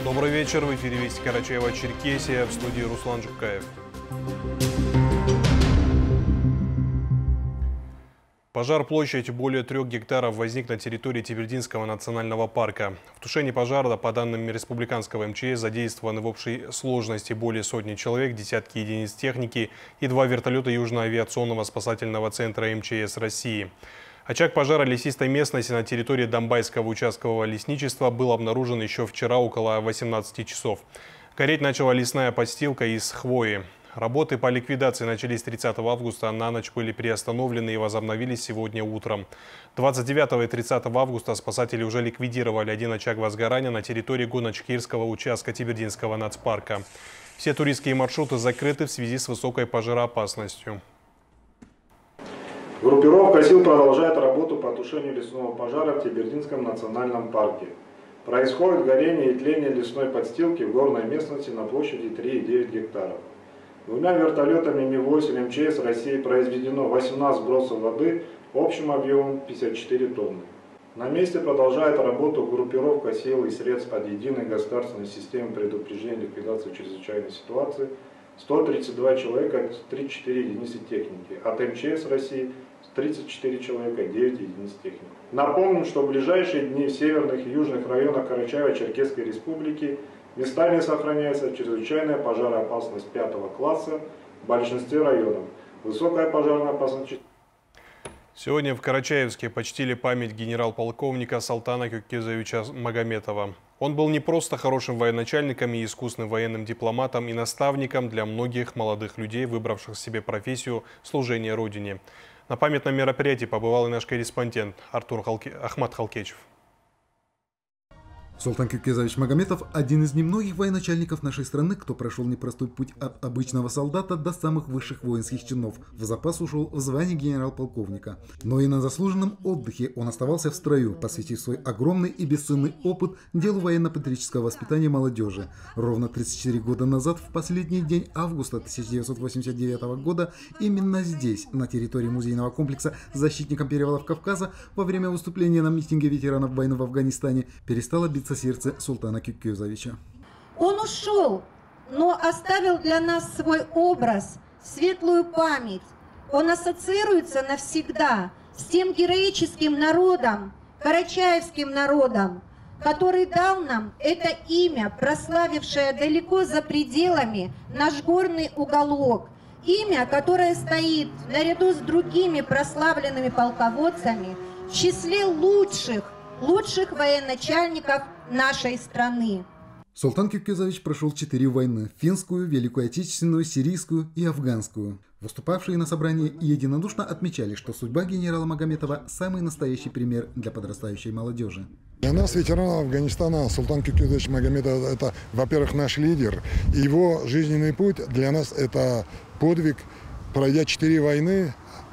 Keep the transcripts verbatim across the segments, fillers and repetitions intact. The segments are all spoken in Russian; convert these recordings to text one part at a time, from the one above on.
Добрый вечер. В эфире Вести Карачаево-Черкесия, в студии Руслан Жукаев. Пожар площадью более трех гектаров возник на территории Тибердинского национального парка. В тушении пожара, по данным республиканского эм че эс, задействованы в общей сложности более сотни человек, десятки единиц техники и два вертолета Южного авиационного спасательного центра эм че эс России. Очаг пожара лесистой местности на территории Домбайского участкового лесничества был обнаружен еще вчера около восемнадцати часов. Гореть начала лесная подстилка из хвои. Работы по ликвидации начались тридцатого августа, на ночь были приостановлены и возобновились сегодня утром. двадцать девятого и тридцатого августа спасатели уже ликвидировали один очаг возгорания на территории Гуночкирского участка Тибердинского нацпарка. Все туристские маршруты закрыты в связи с высокой пожароопасностью. Группировка сил продолжает работу по тушению лесного пожара в Тибердинском национальном парке. Происходит горение и тление лесной подстилки в горной местности на площади три и девять гектаров. Двумя вертолетами Ми восемь эм че эс России произведено восемнадцать сбросов воды общим объемом пятьдесят четыре тонны. На месте продолжает работу группировка сил и средств под единой государственной системой предупреждения и ликвидации чрезвычайной ситуации, сто тридцать два человека, тридцать четыре единицы техники, от эм че эс России тридцать четыре человека, девять единиц техники. Напомним, что в ближайшие дни в северных и южных районах Карачаево-Черкесской республики местами сохраняется чрезвычайная пожароопасность пятого класса в большинстве районов. Высокая пожарная опасность. Сегодня в Карачаевске почтили память генерал-полковника Салтана Кюккезовича Магометова. Он был не просто хорошим военачальником и искусным военным дипломатом и наставником для многих молодых людей, выбравших себе профессию служения Родине. На памятном мероприятии побывал и наш корреспондент Артур Халке... Ахмат Халкечев. Султан Кюккезович Магометов – один из немногих военачальников нашей страны, кто прошел непростой путь от обычного солдата до самых высших воинских чинов. В запас ушел в звание генерал-полковника. Но и на заслуженном отдыхе он оставался в строю, посвятив свой огромный и бесценный опыт делу военно-патриотического воспитания молодежи. Ровно тридцать четыре года назад, в последний день августа тысяча девятьсот восемьдесят девятого года, именно здесь, на территории музейного комплекса «Защитникам перевалов Кавказа», во время выступления на митинге ветеранов войны в Афганистане, перестало биться сердце Султана Кюккезовича. Он ушел, но оставил для нас свой образ, светлую память. Он ассоциируется навсегда с тем героическим народом, карачаевским народом, который дал нам это имя, прославившее далеко за пределами наш горный уголок. Имя, которое стоит наряду с другими прославленными полководцами в числе лучших, лучших военачальников нашей страны. Султан Кюккезович прошел четыре войны – финскую, Великую Отечественную, Сирийскую и Афганскую. Выступавшие на собрании единодушно отмечали, что судьба генерала Магометова – самый настоящий пример для подрастающей молодежи. Для нас, ветеранов Афганистана, Султан Кюккезович Магометов – это, во-первых, наш лидер. Его жизненный путь для нас – это подвиг, пройдя четыре войны,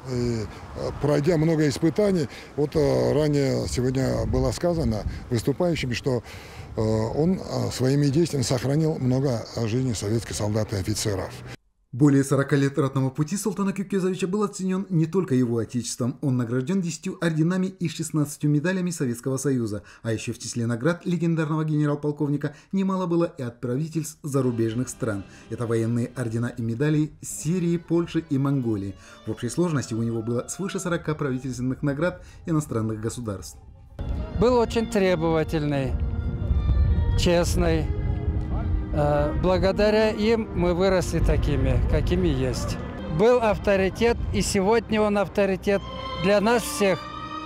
пройдя много испытаний. Вот ранее сегодня было сказано выступающими, что он своими действиями сохранил много жизней советских солдат и офицеров. Более сорока лет ратного пути Султана Кюккезовича был оценен не только его отечеством. Он награжден десятью орденами и шестнадцатью медалями Советского Союза. А еще в числе наград легендарного генерал-полковника немало было и от правительств зарубежных стран. Это военные ордена и медали Сирии, Польши и Монголии. В общей сложности у него было свыше сорока правительственных наград иностранных государств. Был очень требовательный, честный. Благодаря им мы выросли такими, какими есть. Был авторитет, и сегодня он авторитет для нас всех.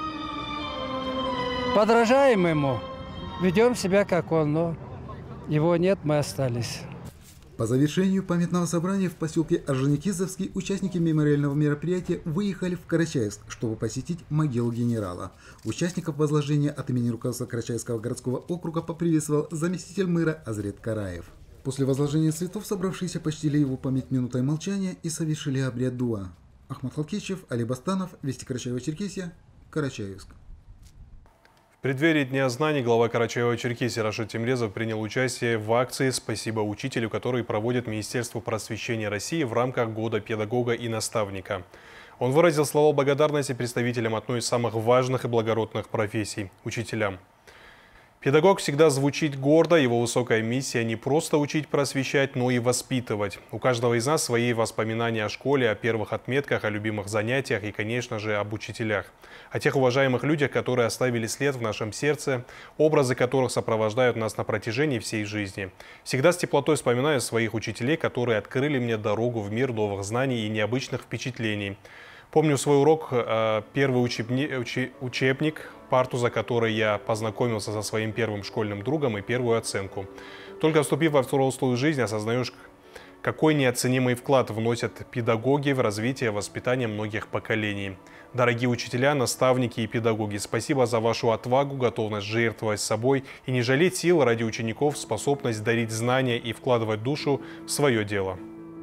Подражаем ему, ведем себя как он, но его нет, мы остались. По завершению памятного собрания в поселке Орджоникидзевский участники мемориального мероприятия выехали в Карачаевск, чтобы посетить могилу генерала. Участников возложения от имени руководства Карачаевского городского округа поприветствовал заместитель мэра Азрет Караев. После возложения цветов собравшиеся почтили его память минутой молчания и совершили обряд дуа. Ахмат Халкечев, Али Бастанов, Вести Карачаево-Черкесия, Карачаевск. В преддверии Дня знаний глава Карачаево-Черкесии Рашид Темрезов принял участие в акции «Спасибо учителю», который проводит Министерство просвещения России в рамках Года педагога и наставника. Он выразил слова благодарности представителям одной из самых важных и благородных профессий – учителям. Педагог всегда звучит гордо, его высокая миссия не просто учить, просвещать, но и воспитывать. У каждого из нас свои воспоминания о школе, о первых отметках, о любимых занятиях и, конечно же, об учителях. О тех уважаемых людях, которые оставили след в нашем сердце, образы которых сопровождают нас на протяжении всей жизни. Всегда с теплотой вспоминаю своих учителей, которые открыли мне дорогу в мир новых знаний и необычных впечатлений. Помню свой урок, первый учебни, учебник, парту, за которой я познакомился со своим первым школьным другом и первую оценку. Только вступив во взрослую жизнь, осознаешь, какой неоценимый вклад вносят педагоги в развитие и воспитание многих поколений. Дорогие учителя, наставники и педагоги, спасибо за вашу отвагу, готовность жертвовать собой и не жалеть сил ради учеников, способность дарить знания и вкладывать душу в свое дело.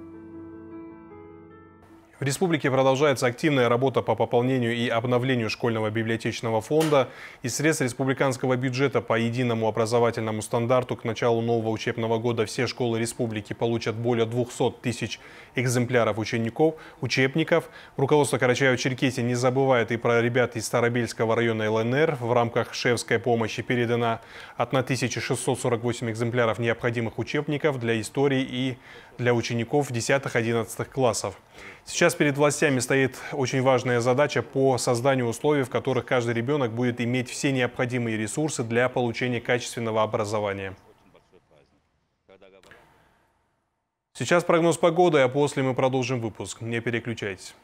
В республике продолжается активная работа по пополнению и обновлению школьного библиотечного фонда. Из средств республиканского бюджета по единому образовательному стандарту к началу нового учебного года все школы республики получат более двухсот тысяч экземпляров учеников, учебников. Руководство Карачаево-Черкесии не забывает и про ребят из Старобельского района ЛНР. В рамках шефской помощи передано тысяча шестьсот сорок восемь экземпляров необходимых учебников для истории и для учеников десятых-одиннадцатых классов. Сейчас перед властями стоит очень важная задача по созданию условий, в которых каждый ребенок будет иметь все необходимые ресурсы для получения качественного образования. Сейчас прогноз погоды, а после мы продолжим выпуск. Не переключайтесь.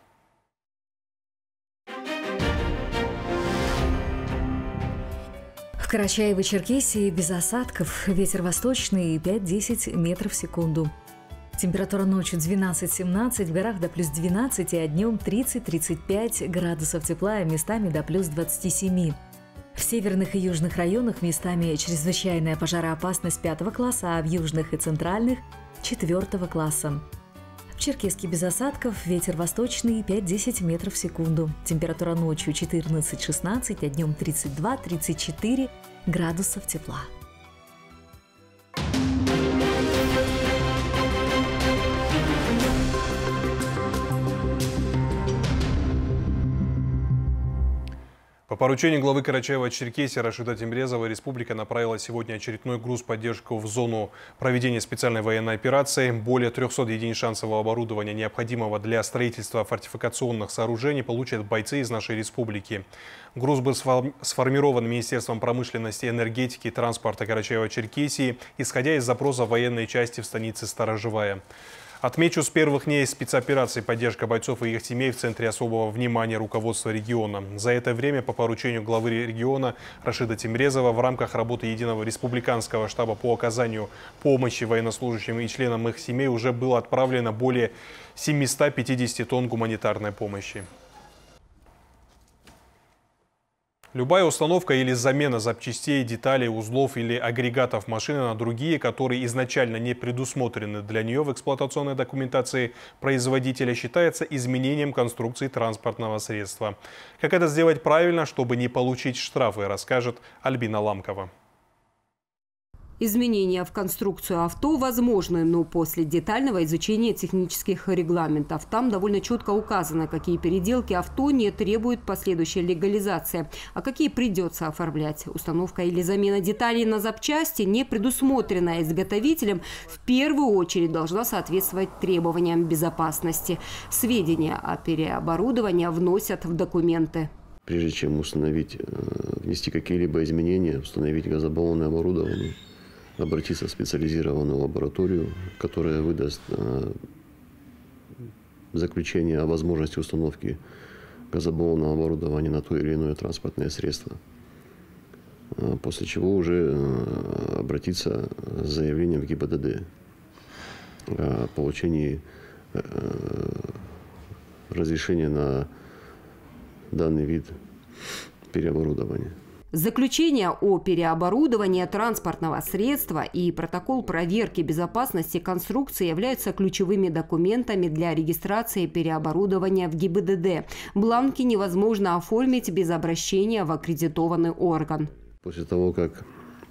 В Карачаево-Черкесии без осадков, ветер восточный пять-десять метров в секунду. Температура ночью двенадцать-семнадцать, в горах до плюс двенадцати, а днем тридцать-тридцать пять градусов тепла, и местами до плюс двадцати семи. В северных и южных районах местами чрезвычайная пожароопасность пятого класса, а в южных и центральных – четвертого класса. В Черкесске без осадков, ветер восточный пять-десять метров в секунду. Температура ночью четырнадцать-шестнадцать, а днем тридцать два-тридцать четыре градусов тепла. По поручению главы Карачаево-Черкесии Рашида Тимирязева республика направила сегодня очередной груз поддержки в зону проведения специальной военной операции. Более трёхсот единиц шансового оборудования, необходимого для строительства фортификационных сооружений, получат бойцы из нашей республики. Груз был сформирован Министерством промышленности, энергетики и транспорта Карачаево-Черкесии, исходя из запроса военной части в станице Сторожевая. Отмечу, с первых дней спецоперации поддержка бойцов и их семей в центре особого внимания руководства региона. За это время по поручению главы региона Рашида Тимирязева в рамках работы единого республиканского штаба по оказанию помощи военнослужащим и членам их семей уже было отправлено более семисот пятидесяти тонн гуманитарной помощи. Любая установка или замена запчастей, деталей, узлов или агрегатов машины на другие, которые изначально не предусмотрены для нее в эксплуатационной документации производителя, считается изменением конструкции транспортного средства. Как это сделать правильно, чтобы не получить штрафы, расскажет Альбина Ламкова. Изменения в конструкцию авто возможны, но после детального изучения технических регламентов. Там довольно четко указано, какие переделки авто не требуют последующей легализации, а какие придется оформлять. Установка или замена деталей на запчасти, не предусмотренная изготовителем, в первую очередь должна соответствовать требованиям безопасности. Сведения о переоборудовании вносят в документы. Прежде чем установить, внести какие-либо изменения, установить газобаллонное оборудование, обратиться в специализированную лабораторию, которая выдаст э, заключение о возможности установки газобаллонного оборудования на то или иное транспортное средство. Э, после чего уже э, обратиться с заявлением в ГИБДД о получении э, разрешения на данный вид переоборудования. Заключение о переоборудовании транспортного средства и протокол проверки безопасности конструкции являются ключевыми документами для регистрации переоборудования в ГИБДД. Бланки невозможно оформить без обращения в аккредитованный орган. После того, как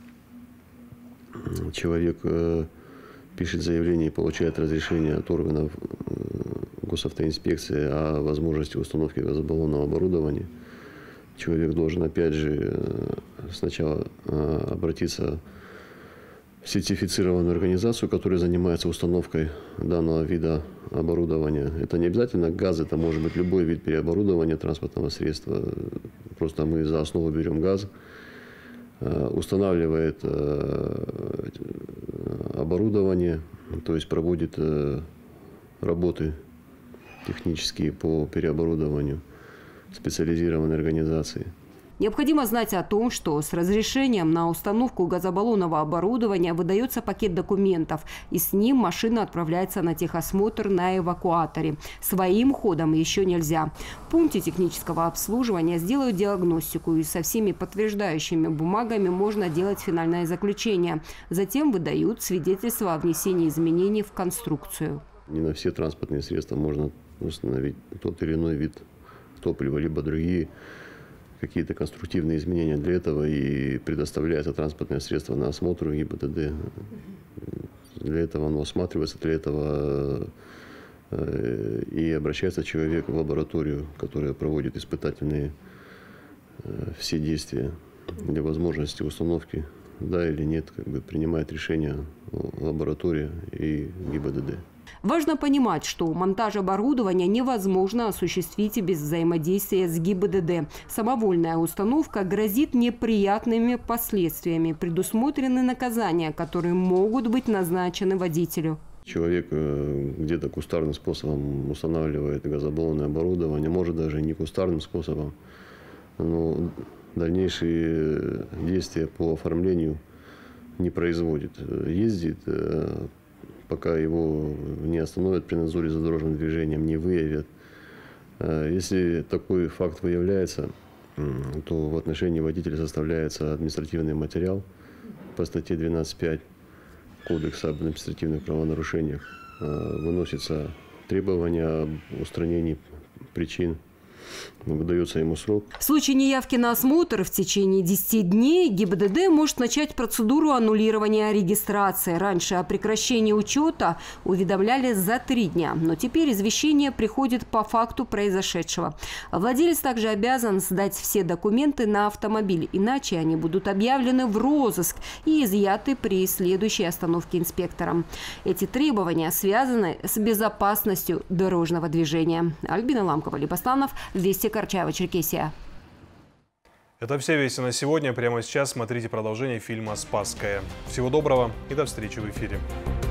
человек пишет заявление и получает разрешение от органов госавтоинспекции о возможности установки газобаллонного оборудования, человек должен опять же сначала обратиться в сертифицированную организацию, которая занимается установкой данного вида оборудования. Это не обязательно газ, это может быть любой вид переоборудования транспортного средства. Просто мы за основу берем газ, устанавливает оборудование, то есть проводит работы технические по переоборудованию специализированной организации. Необходимо знать о том, что с разрешением на установку газобаллонного оборудования выдается пакет документов, и с ним машина отправляется на техосмотр на эвакуаторе. Своим ходом еще нельзя. В пункте технического обслуживания сделают диагностику, и со всеми подтверждающими бумагами можно делать финальное заключение. Затем выдают свидетельство о внесении изменений в конструкцию. Не на все транспортные средства можно установить тот или иной вид топлива, либо другие какие-то конструктивные изменения. Для этого и предоставляется транспортное средство на осмотр ГИБДД. Для этого оно осматривается, для этого и обращается человек в лабораторию, которая проводит испытательные все действия для возможности установки, да или нет, как бы принимает решение лаборатория и ГИБДД. Важно понимать, что монтаж оборудования невозможно осуществить без взаимодействия с ГИБДД. Самовольная установка грозит неприятными последствиями. Предусмотрены наказания, которые могут быть назначены водителю. Человек где-то кустарным способом устанавливает газобаллонное оборудование, может даже не кустарным способом, но дальнейшие действия по оформлению не производит. Ездит, пока его не остановят при надзоре за дорожным движением, не выявят. Если такой факт выявляется, то в отношении водителя составляется административный материал по статье двенадцать пять Кодекса об административных правонарушениях. Выносится требование об устранении причин. Выдается ему срок. В случае неявки на осмотр в течение десяти дней ГИБДД может начать процедуру аннулирования регистрации. Раньше о прекращении учета уведомляли за три дня, но теперь извещение приходит по факту произошедшего. Владелец также обязан сдать все документы на автомобиль, иначе они будут объявлены в розыск и изъяты при следующей остановке инспектором. Эти требования связаны с безопасностью дорожного движения. Альбина Ламкова, Либостанов, Вести, Карачаево-Черкесия. Это все вести на сегодня. Прямо сейчас смотрите продолжение фильма «Спасская». Всего доброго и до встречи в эфире.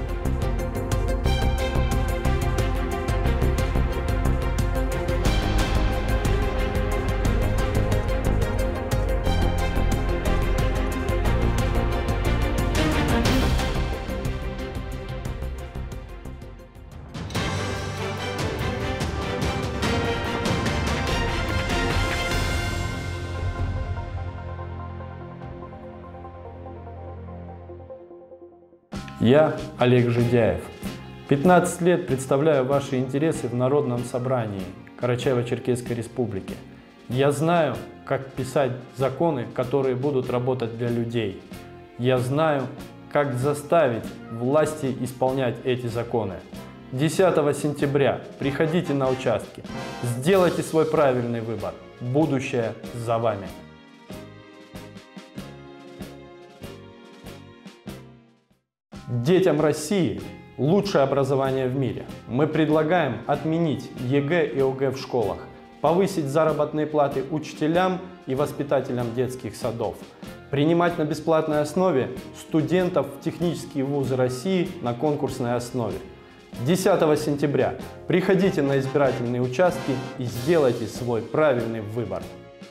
Я Олег Жидяев. пятнадцать лет представляю ваши интересы в Народном собрании Карачаево-Черкесской Республики. Я знаю, как писать законы, которые будут работать для людей. Я знаю, как заставить власти исполнять эти законы. десятого сентября приходите на участки, сделайте свой правильный выбор. Будущее за вами. Детям России лучшее образование в мире. Мы предлагаем отменить ЕГЭ и ОГЭ в школах, повысить заработные платы учителям и воспитателям детских садов, принимать на бесплатной основе студентов в технические вузы России на конкурсной основе. десятого сентября приходите на избирательные участки и сделайте свой правильный выбор.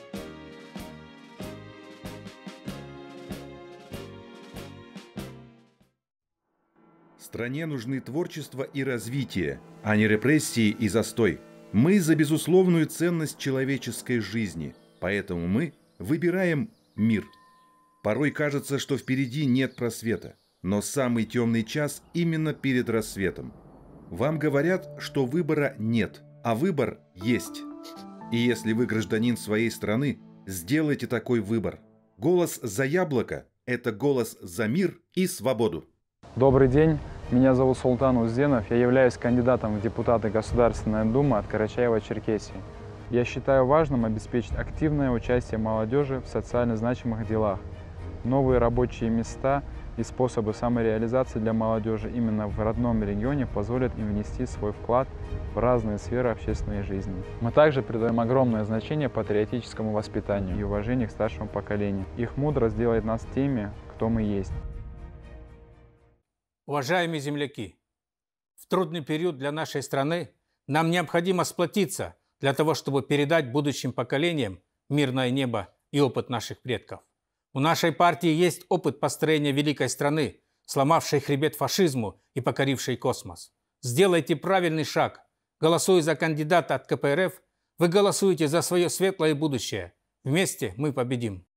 Стране нужны творчество и развитие, а не репрессии и застой. Мы за безусловную ценность человеческой жизни, поэтому мы выбираем мир. Порой кажется, что впереди нет просвета, но самый темный час именно перед рассветом. Вам говорят, что выбора нет, а выбор есть. И если вы гражданин своей страны, сделайте такой выбор. Голос за яблоко – это голос за мир и свободу. Добрый день, меня зовут Султан Узденов, я являюсь кандидатом в депутаты Государственной Думы от Карачаево-Черкесии. Я считаю важным обеспечить активное участие молодежи в социально значимых делах. Новые рабочие места и способы самореализации для молодежи именно в родном регионе позволят им внести свой вклад в разные сферы общественной жизни. Мы также придаем огромное значение патриотическому воспитанию и уважению к старшему поколению. Их мудрость делает нас теми, кто мы есть. Уважаемые земляки, в трудный период для нашей страны нам необходимо сплотиться для того, чтобы передать будущим поколениям мирное небо и опыт наших предков. У нашей партии есть опыт построения великой страны, сломавшей хребет фашизму и покорившей космос. Сделайте правильный шаг. Голосуя за кандидата от ка пэ эр эф, вы голосуете за свое светлое будущее. Вместе мы победим.